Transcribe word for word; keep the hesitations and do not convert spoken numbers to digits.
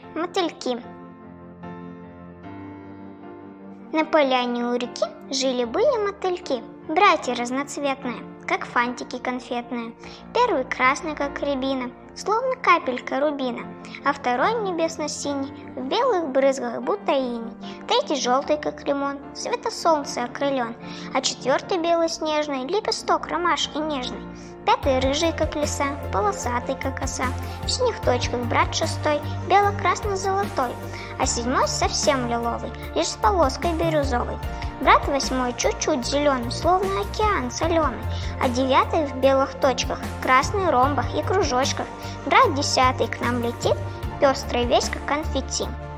Мотыльки. На поляне у реки жили-были мотыльки, братья разноцветные, как фантики конфетные. Первый красный, как рябина, словно капелька рубина, а второй небесно-синий, в белых брызгах, будто иней. Третий желтый, как лимон, цвета солнца окрылен, а четвертый белоснежный, лепесток ромашки нежный. Пятый рыжий, как лиса, полосатый, как оса, в синих точках брат шестой, бело-красно-золотой, а седьмой совсем лиловый, лишь с полоской бирюзовой. Брат восьмой чуть-чуть зеленый, словно океан соленый, а девятый в белых точках, красный ромбах и кружочках. Брат десятый к нам летит, пестрый весь, как конфетти.